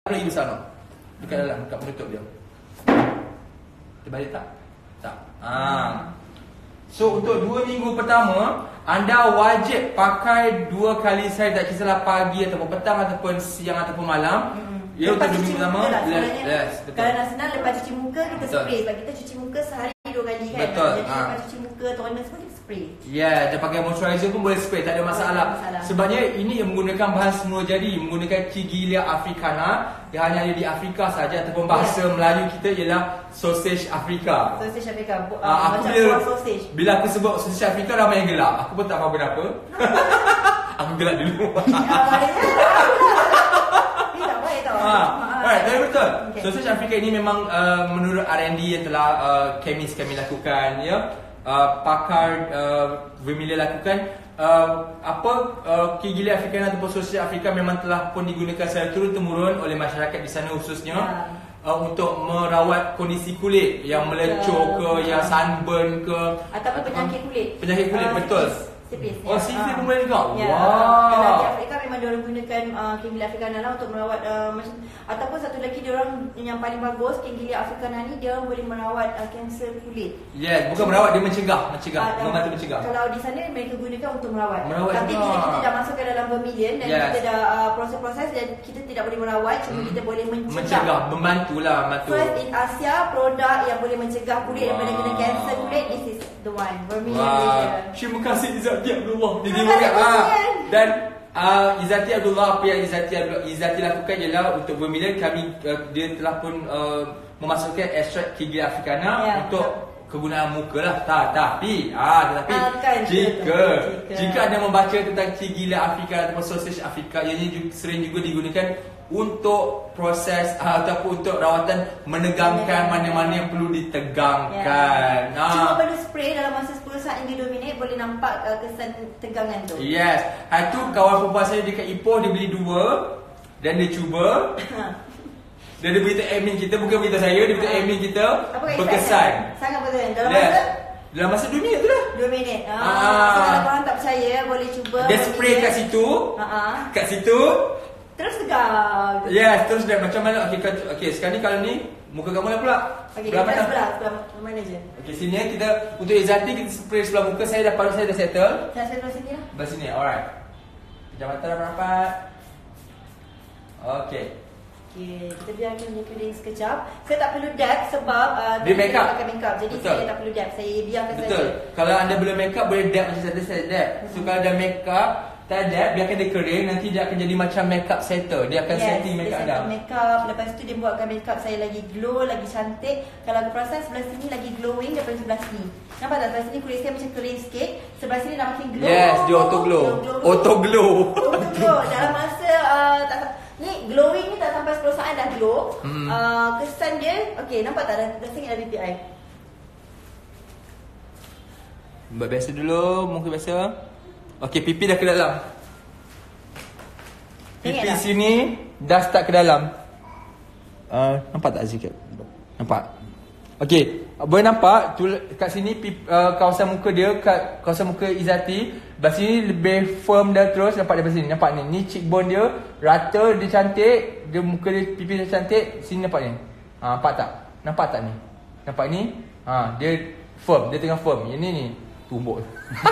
lagi besar tau. Dekat dalam, dekat penutup dia. Terbalik tak? Tak. So untuk 2 minggu pertama, anda wajib pakai 2 kali sehari, tak kisahlah pagi ataupun petang ataupun siang ataupun malam. Ya, untuk 2 minggu pertama. Betul. Kalau nak senang, lepas cuci muka kita spray. Sebab kita cuci muka sehari 2 kali kan. Betul. Jadi lepas cuci muka, toner semua kita spray. Dan pakai moisturizer pun boleh spray, tak ada masalah. Sebabnya ini menggunakan bahan semula jadi, menggunakan Kigelia africana yang hanya ada di Afrika saja, ataupun bahasa Melayu kita ialah sausage Afrika. Sausage Afrika. Macam buah sausage. Bila aku sebut sausage Afrika, ramai yang gelak. Aku pun tak faham kenapa. Aku gelak dulu. Alright, very betul. Sausage Afrika ini memang menurut R&D yang telah kemis kami lakukan, ya, pakar Vermilion lakukan, Kigelia africana ataupun sausage Afrika memang telah pun digunakan secara turun-temurun oleh masyarakat di sana khususnya untuk merawat kondisi kulit yang melecur ke, yang sunburn ke, ataupun penyakit kulit. Penyakit kulit, betul. Sipis. Oh, sipis pun boleh juga. Kalau di Afrika memang diorang gunakan Kigelia africana lah untuk merawat ataupun satu lagi diorang yang paling bagus, Kigelia africana ni dia boleh merawat kanser kulit. Yes, bukan merawat, dia mencegah, membantu mencegah. Kalau di sana mereka gunakan untuk merawat. Tapi juga. bila kita dah masuk ke dalam Vermilion dan kita dah proses-proses dan kita tidak boleh merawat, cuma kita boleh mencegah. Membantulah, membantu. First in Asia, produk yang boleh mencegah kulit daripada kena kanser kulit, this is the one. Vermilion. Terima kasih Izzati Abdullah. Dan Izzati Abdullah, apa yang Izzati lakukan ialah untuk Vermilion kami dia telah pun memasukkan ekstrak Kigelia africana untuk kegunaan muka lah. Tetapi jika anda membaca tentang Kigelia africana ataupun sausage Afrika, ianya sering juga digunakan untuk proses ataupun untuk rawatan menegangkan mana-mana yang perlu ditegangkan. Cuma perlu spray dalam masa 10 saat hingga 2 minit, boleh nampak kesan tegangan tu. Yes. Itu kawan perempuan saya dekat Ipoh, dia beli 2 dan dia cuba. Dan dia beritahu admin kita, bukan beritahu saya, dia beritahu admin kita, berkesan. Sangat berkesan. Dalam masa 2 minit tu lah. 2 minit. So kalau korang tak percaya, boleh cuba. Dia spray kat situ. Kat situ. Terus tegak. Yes, terus dia macam mana? Okey, sekarang ni kalau ni muka kamu lah pula. Okey, sebelah mana je? Okey, sini kita untuk Izzati kita spray sebelah muka. Saya dah settle. Saya sebelah sini lah. Sebelah sini, alright. Pejam mata rapat. Okey. Kita biarkan dia kering sekejap. Saya tak perlu dab sebab dia make up. pakai make up. Jadi saya tak perlu dab. Saya biarkan saja. Betul. Kalau anda belum make up, boleh dab macam saya dab. So kalau dah make up, tak dab, biarkan dia kering, nanti dia akan jadi macam make up setter. Dia akan setting make up dah. Make up, lepas tu dia buatkan make up saya lagi glow, lagi cantik. Kalau aku perasan sebelah sini lagi glowing daripada sebelah sini. Nampak tak? Sebelah sini kulit saya macam kering sikit. Sebelah sini dah makin glow. Yes, dia auto glow. Auto glow. Dalam masa ni glowing ni tak sampai 10 saat dah glow. Kesan dia, okey, nampak tak? Dah sengit dah pipi I. Buat biasa dulu, muka biasa. Okey, pipi dah ke dalam. Pipi sini dah start ke dalam. Nampak tak sikit? Nampak? Okey, boleh nampak kat sini kawasan muka dia, kat kawasan muka Izzati, belah sini lebih firm dah terus. Nampak daripada sini, nampak ni. Ni cheekbone dia rata, dia cantik. Dia muka dia, pipi dia cantik. Sini nampak ni. Nampak tak? Nampak tak ni? Nampak ni? Dia firm, dia tengah firm. Ini ni tumbuk.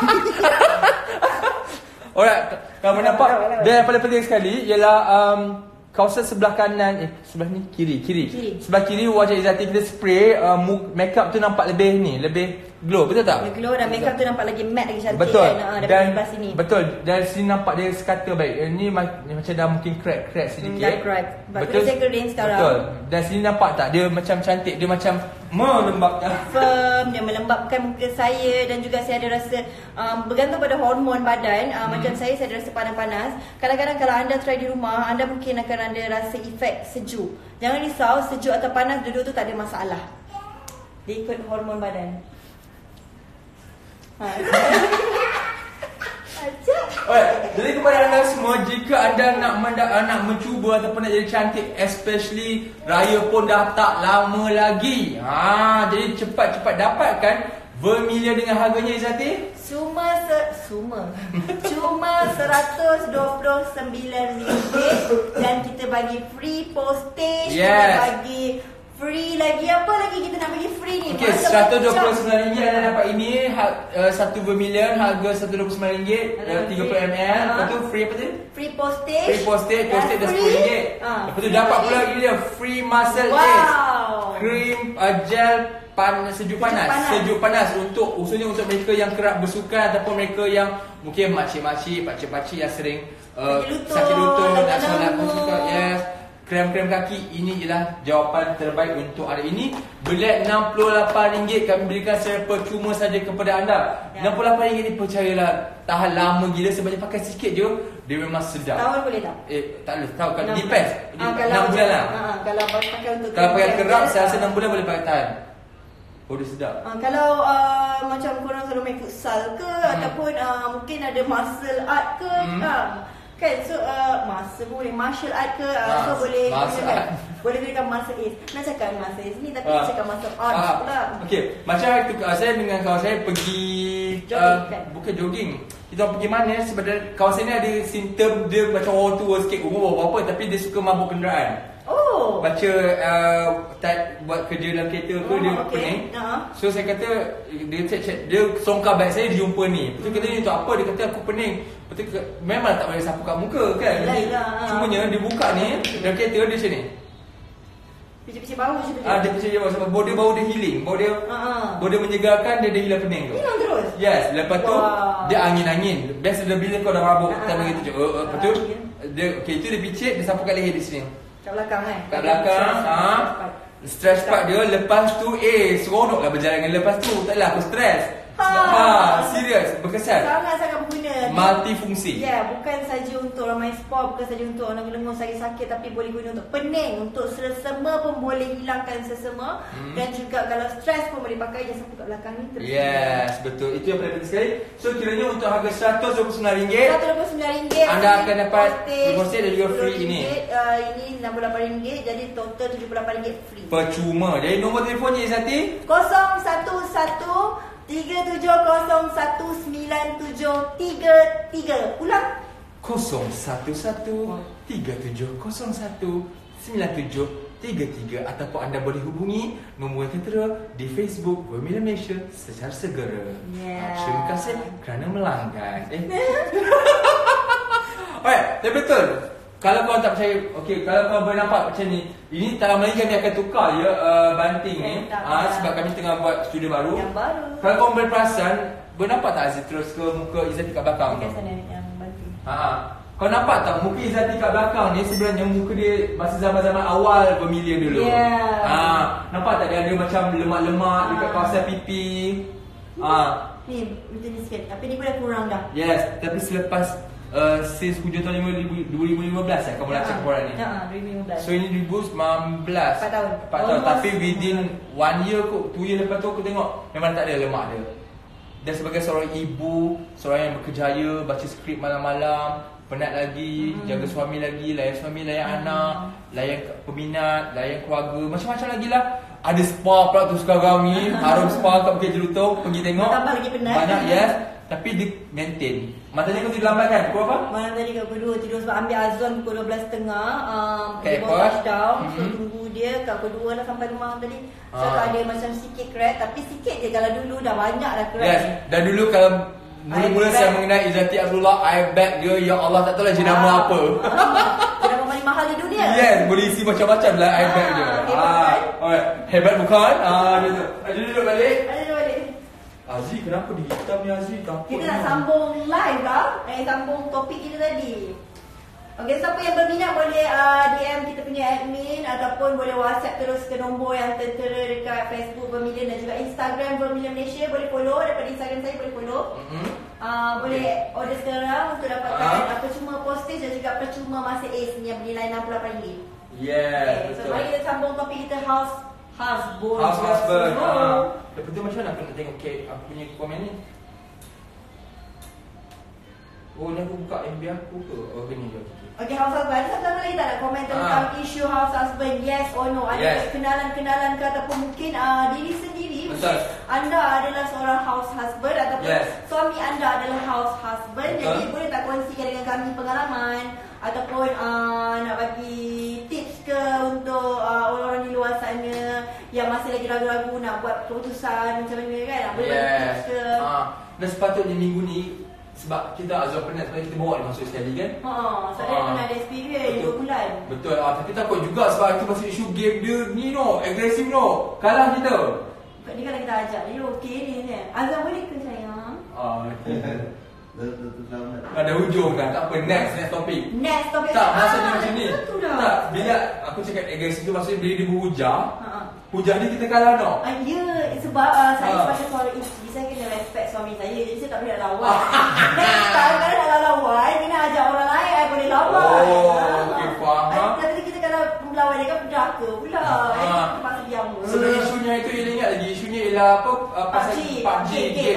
Alright, kamu nampak. Dan yang paling penting sekali ialah kawasan sebelah kanan, sebelah ni kiri. Sebelah kiri wajah Izzati kita spray makeup tu nampak lebih ni, lebih glow, betul tak? Lebih glow dan makeup tu nampak lagi matte, lagi cantik. Betul. Kan, dan sebelah sini. Betul. Dan sini nampak dia sekata baik. Ini macam dah mungkin crack sedikit. Dah crack. Betul. Saya kering sekarang. Betul. Dan sini nampak tak? Dia macam cantik, dia macam melembabkan. Firm, dia melembabkan muka saya dan juga saya ada rasa bergantung pada hormon badan. Macam saya ada rasa panas-panas. Kadang-kadang kalau anda try di rumah, anda mungkin akan ada rasa efek sejuk. Jangan risau, sejuk atau panas dua-dua tu tak ada masalah. Dia ikut hormon badan. Jadi kepada anda semua, jika anda nak mencuba ataupun nak jadi cantik, especially raya pun dah tak lama lagi. Jadi cepat-cepat dapatkan Vermilion dengan harganya Izzati? Cuma Cuma RM129 dan kita bagi free postage, kita bagi free lagi, apa lagi kita nak bagi free ni? Okey, RM129 anda dapat ini, satu bermilion harga RM129, 30 ml. Lepas tu free apa tu? Free postage. Postage dah RM10. Lepas tu dapat pula lagi dia free muscle ace, cream gel sejuk panas untuk khususnya untuk mereka yang kerap bersukan ataupun mereka yang mungkin makcik-makcik, pakcik-pakcik yang sering sakit lutut, nak solat bersukan. Yes. Krem-krem kaki, ini ialah jawapan terbaik untuk hari ini. Belit RM68 kami berikan secara percuma saja kepada anda. RM68 ni percayalah, tahan lama gila sebab dia pakai sikit je, dia memang sedap. Tahun boleh tak? Tak boleh, tahu kan, depends. 6 bulan lah. Kalau pakai untuk kalau pakai kerap, saya rasa 6 bulan boleh pakai tahan. Oh, dia sedap. Kalau macam korang selalu main futsal ke, ataupun mungkin ada martial art ke, kan, so masa boleh martial art ke, so boleh gunakan martial ace. Nak cakap martial ace ni tapi nak cakap martial art pula. Okey, macam hari tu saya dengan kawan saya pergi bukan jogging. Kita pergi mana sebab kawan saya ni ada simptom dia macam orang tua sikit, umur berapa tapi dia suka mabuk kenderaan. Baca buat kerja dalam kereta ke, dia pening. So saya kata, dia check, dia songkar beg saya, dia jumpa ni. Lepas tu kata ni untuk apa, dia kata aku pening. Lepas tu memang tak boleh sapu kat muka kan. Cumanya dia buka ni dalam kereta dia macam ni, picit-picit bau je tu. Dia picit bau sebab bau dia healing. Bau dia menyegarkan, dia hilang pening tu. Hilang terus? Yes. Lepas tu dia angin-angin. Biasa dia bila kau dah mabuk, kita begitu je. Lepas tu dia, itu dia picit, dia sapu kat leher di sini. Kat belakang kan? Kat belakang. Stretch part dia. Lepas tu seronoklah berjalan dengan lepas tu. Taklah aku stres. Serius, berkesan. Sangat-sangat berguna. Multifungsi. Bukan saja untuk orang main sport, bukan saja untuk orang lengan sakit-sakit, tapi boleh guna untuk pening, untuk sesama pun boleh hilangkan sesama. Dan juga kalau stres pun boleh pakai, jangan sampai kat belakang ni terus. Yes, betul. Itu yang paling penting sekali. So kiranya untuk harga RM129, RM129 anda akan dapat postage dan juga free ini. Ini RM68, jadi total RM78 free. Percuma. Jadi nombor telefonnya Izzati 011 37019733. Ulang. 01137019733 ataupun anda boleh hubungi nombor yang tertera di Facebook Vermilion Malaysia secara segera. Terima kasih kerana melanggan. Alright, betul. Kalau korang tak percaya, kalau korang boleh nampak macam ni, ini tak lama lagi kami akan tukar banting ni, sebab kami tengah buat studio baru. Yang baru. Kalau korang boleh perasan, boleh nampak tak Aziz terus ke muka Izzati kat belakang tu? Sana yang banting. Kau nampak tak muka Izzati kat belakang ni sebenarnya muka dia masa zaman-zaman awal Vermilion dulu. Nampak tak dia ada macam lemak-lemak dekat kawasan pipi. Ni macam ni sikit, tapi ni pun dah kurang dah. Yes, tapi selepas since hujung tahun 2015 kamu nak cek korang ni. 2015. So ini 2019. 4 tahun. Tapi within 1 year kot, 2 year lepas tu aku tengok memang tak ada lemak dia. Dan sebagai seorang ibu, seorang yang berkejaya, baca skrip malam-malam, penat lagi, jaga suami lagi, layan anak, layan peminat, layan keluarga, macam-macam lagi lah. Ada spa pula tu sekarang ni, harum spa kat Bukit Jelutong, pergi tengok. Tambah lagi penat. Banyak, yes. Tapi dia maintain. Matanya kau tidur lambat kan? Pukul apa? Malam tadi kat pukul 2 tidur sebab ambil azan pukul 12.30. Dia bawa touchdown. So tunggu dia kat pukul 2 lah sampai rumah tadi. So ada macam sikit crack, tapi sikit je. Kalau dulu dah banyak dah crack. Yes. Dan dulu kalau mula-mula saya mengenai Izzati Abdullah, airbag dia, ya Allah tak tahu lah jenama apa. Jenama paling mahal di dunia. Yes, boleh isi macam-macam lah airbag dia. Alright. Hebat bukan? Duduk balik. Aziz, kenapa dihitam ni Aziz? Kita nak sambung live lah. Sambung topik kita tadi. Siapa yang berminat boleh DM kita punya admin ataupun boleh WhatsApp terus ke nombor yang tertera dekat Facebook Vermilion dan juga Instagram Vermilion Malaysia. Boleh follow, daripada Instagram saya boleh follow. Boleh order sekarang untuk dapatkan percuma postage dan juga percuma masih ace ni yang bernilai RM68. Yes, so mari kita sambung topik kita husband. Lepas tu macam mana aku nak tengok aku punya komen ni? Oh, ni aku buka MB aku ke? Oh, gini je. Okay, house husband. Ada siapa lagi tak nak komen tentang isu house husband? Yes or no? Ada kenalan-kenalan ke ataupun mungkin diri sendiri? Betul. Anda adalah seorang house husband ataupun suami anda adalah house husband. Betul. Jadi boleh tak kongsikan dengan kami pengalaman ataupun nak bagi tips ke untuk orang-orang di luar sana yang masih lagi ragu-ragu nak buat keputusan macam mana kan? Boleh bagi tips ke? Dan sepatutnya minggu ni sebab kita Azwar penat sebab kita bawa dia masuk sekali kan. So dia pernah ada experience 2 bulan. Betul. Tapi takut juga sebab itu masuk isu game dia ni agresif kalah kita. Dia kalau kita ajak dia okey ni. Azwar boleh ke sayang? Ada hujung dah. Tak apa. Next topik. Next topik. Tak, maksudnya macam ni. Tak, bila aku cakap agresif tu maksudnya bila dia berhujah. Hujah ni kita kalah Ya, sebab saya sebagai seorang isteri, saya kena respect suami saya. Jadi saya tak boleh nak lawan. Dan kadang-kadang nak lawan, kena ajak orang lain yang boleh lawan. Okey, faham. Tapi kita kalau melawan dia kan berjaka pula. Terpaksa diam. Sebenarnya isunya itu yang ingat lagi. Isunya ialah apa? Pasal PUBG,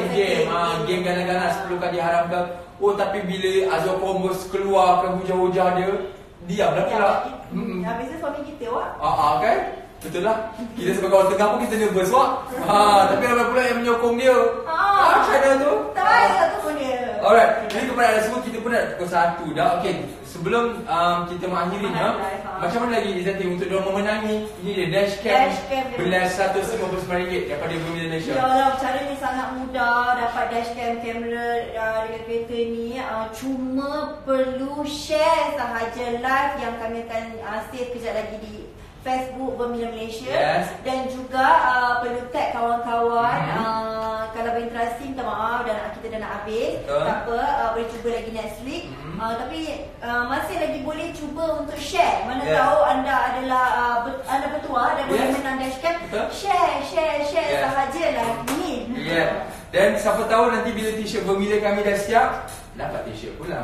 game ganas-ganas 10 kali haramkan. Tapi bila Azwar Kombos keluarkan hujah-hujah dia, diamlah pula. Habis tu suami kita kan? Betul lah. Kita sebagai orang tengah pun kita nervous tapi ramai pula yang menyokong dia. China tu. Tak payah tu pun dia. Alright. Jadi kepada anda semua kita pun dah pukul 1 dah. Okay. Sebelum kita mengakhirinya, macam mana lagi Izzati untuk diorang memenangi ini dia dashcam belas RM159 daripada Bumi Malaysia. Ya Allah, cara ni sangat mudah dapat dashcam kamera dengan kereta ni. Cuma perlu share sahaja live yang kami akan save kejap lagi di Facebook Bermila Malaysia. Dan juga perlu tag kawan-kawan. Kalau berinteraksi minta maaf dan kita dah nak habis. Tak apa, boleh cuba lagi next week. Tapi masih lagi boleh cuba untuk share. Mana tahu anda adalah anda bertuah dan boleh menang dashcam. Share sahajalah ni. Dan siapa tahu nanti bila t-shirt Bermila kami dah siap, dapat t-shirt pula.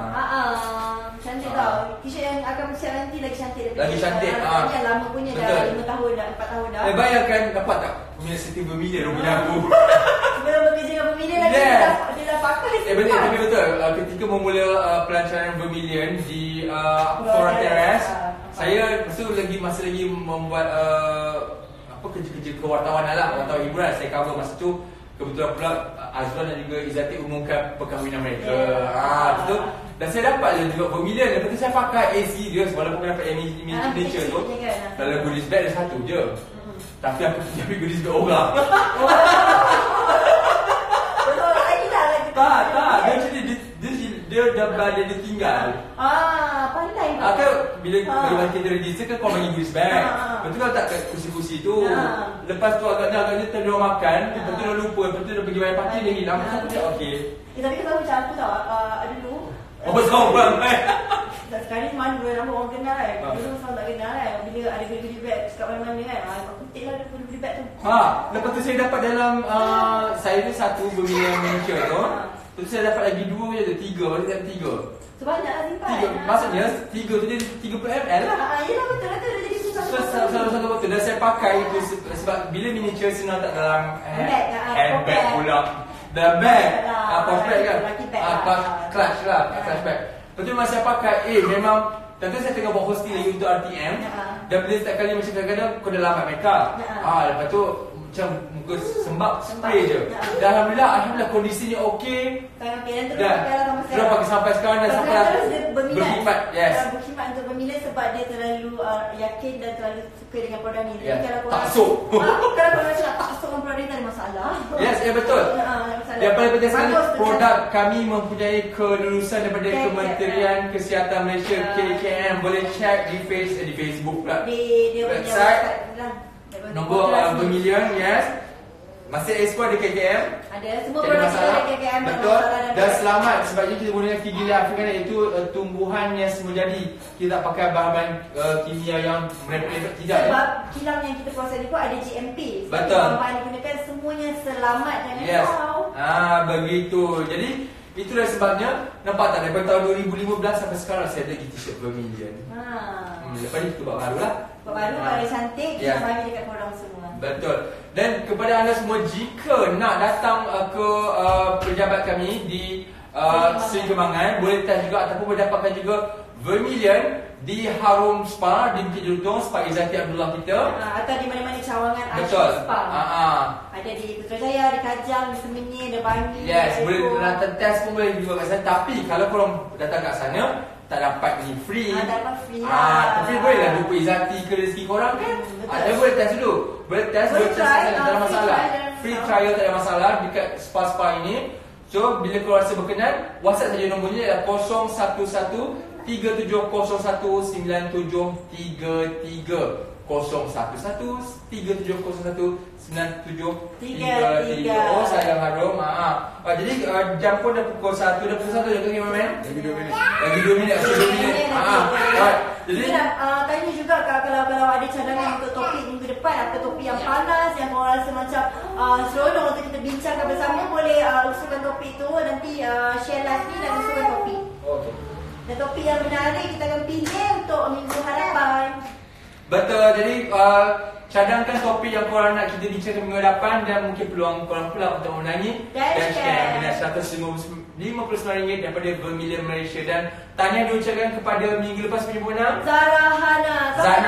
Cantik tau. T-shirt yang akan siap nanti lagi cantik. Lagi cantik. Yang lama punya dah 5 tahun dah, 4 tahun dah. Bayangkan dapat tak punya seti Bermila punya aku. Sebelum bekerja dengan Bermila lagi dia dah pakai. Tapi betul. Ketika memula pelancaran Bermila di Flora Terrace, saya masa lagi membuat kerja-kerja kewartawan lah, wartawan hiburan. Saya cover masa tu. Kebetulan pula Azwan dan juga Izzati umumkan perkahwinan mereka. Betul. Dan saya dapat juga Bermila. Lepas tu saya pakai serius walaupun saya dapat image signature tu. Dalam goodies bag ada satu je. Tapi aku ambil goodies bag orang. Betul lagi tak? Tak. Dia dah balik dia tinggal. Pandai Kan bila kita register kan kau bagi goodies bag. Betul kalau tak kat kursi-kursi tu. Lepas tu agaknya terlalu makan. Lepas tu dah lupa. Lepas tu dah pergi bayar parking dia hilang. Lepas tu okey. Tapi kalau macam aku tau, dulu seorang sekarang ni mana boleh nampak orang kenal kan. Dulu orang tak kenal kan. Bila ada goodie bag kat mana-mana kan, aku petik lah ada goodie bag tu. Lepas tu saya dapat dalam saya ni satu Bermila Malaysia tu. Lepas tu saya dapat lagi 2 je, 3. Maksudnya dapat 3. Sebanyak lah simpan. Maksudnya 3 tu dia 30ml lah. Yelah betul lah tu dah jadi susah. Satu betul. Dan saya pakai itu sebab bila miniature senang tak dalam handbag pula. Dalam bag, pouch bag kan? Clutch bag. Lepas tu masa saya pakai, memang tentu saya tengah buat hosting lagi untuk RTM. Dan bila setiap kali macam kadang-kadang kau dah lambat make up. Lepas tu macam muka sembab spray je. Dan Alhamdulillah kondisinya okey. Dan sudah pakai sampai sekarang dan sampai berkhidmat. Berkhidmat untuk Bermila sebab dia terlalu yakin dan terlalu suka dengan produk ni. Taksuk. Kalau korang macam nak taksuk dengan produk ni tak ada masalah. Betul. Yang paling penting sekali produk kami mempunyai kelulusan daripada Kementerian Kesihatan Malaysia KKM. Boleh check di Facebook pula. Di website nombor Bermila, masih expo ada KKM. Ada semua produk ada KKM. Betul. Dan selamat sebabnya kita gunakan Figila Africana, iaitu tumbuhan yang menjadi. Kita tak pakai bahan-bahan kimia yang merepek tidak. Sebab kilang yang kita proses ni pun ada GMP. Betul. Bahan-bahan digunakan semuanya selamat dan risau. Begitu. Jadi itulah sebabnya. Nampak tak daripada tahun 2015 sampai sekarang saya ada lagi t-shirt Bermila. Lepas ni kita buat baru lah. Baru cantik, kita bagi dekat korang semua. Betul. Dan kepada anda semua, jika nak datang ke pejabat kami di Seri Kembangan, boleh datang juga ataupun boleh dapatkan juga Vermilion di Harum Spa di Bukit Jelutong, Spa Izzati Abdullah kita. Atau di mana-mana cawangan Betul. Ashik Spa. Ada di Putrajaya, di Kajang, di Semenyih, di Bangi. Yes, boleh datang test pun boleh juga kat sana. Tapi kalau korang datang kat sana tak dapat ni free. Tak dapat free lah. Tapi boleh lah jumpa Izzati ke rezeki korang kan. Tapi boleh test dulu. Boleh test try, tak ada masalah. Free trial tak ada masalah dekat spa-spa ini. So bila korang rasa berkenan, WhatsApp saja nombornya ialah 011 3701 9733. 011 3701 9733. Oh sayang Harum. Jadi jam pun dah pukul 1. Dah pukul 1 dah ke Iman? Lagi 2 minit. Lagi 2 minit. Jadi tanya juga kalau ada cadangan untuk topik minggu depan, apa topik yang panas yang korang rasa macam seronok untuk kita bincangkan bersama, boleh usulkan topik tu, nanti share live ni dan usulkan topik. Okay. Dan topik yang menarik kita akan pilih untuk minggu hadapan. Betul, jadi cadangkan topik yang korang nak kita bincangkan minggu depan dan mungkin peluang korang pula untuk menangi dan share dengan RM159 daripada Vermilion Malaysia. Dan tanya diucapkan kepada minggu lepas punya pemenang Zana Hana.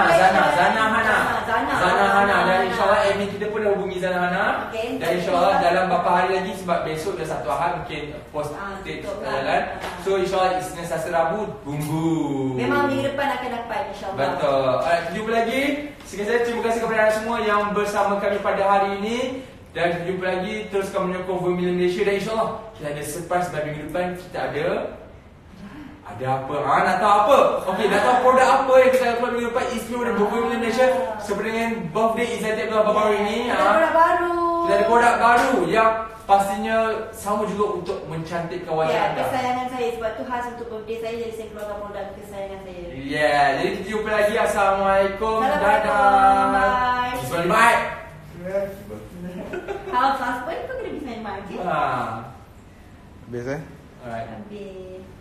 Dan insyaAllah admin kita pun dah hubungi Zana Hana. Okay. Dan insyaAllah dalam beberapa hari lagi, sebab besok dah satu Ahad mungkin post date jalan. So insyaAllah Isnin, Selasa, Rabu tunggu. Memang minggu depan akan dapat insyaAllah. Betul. Kita jumpa lagi. Sekali terima kasih kepada anda semua yang bersama kami pada hari ini. Dan kita jumpa lagi. Teruskan menyokong Vermilion Malaysia. Dan insyaAllah kita ada surprise pada minggu depan. Kita ada apa? Nak tahu apa? Okey, nak tahu produk apa yang kita akan keluar minggu depan istimewa dari Vermilion Malaysia seperti dengan birthday Izzati Abdullah baru ini. Ada produk baru. Kita ada produk baru yang pastinya sama juga untuk mencantikkan wajah anda. Kesayangan saya, sebab tu khas untuk birthday saya, jadi saya keluarkan produk kesayangan saya. Jadi kita jumpa lagi. Assalamualaikum. Assalamualaikum. Bye. Bismillah. Bye. Kalau husband kau kena bismillah. Habis Alright. Habis.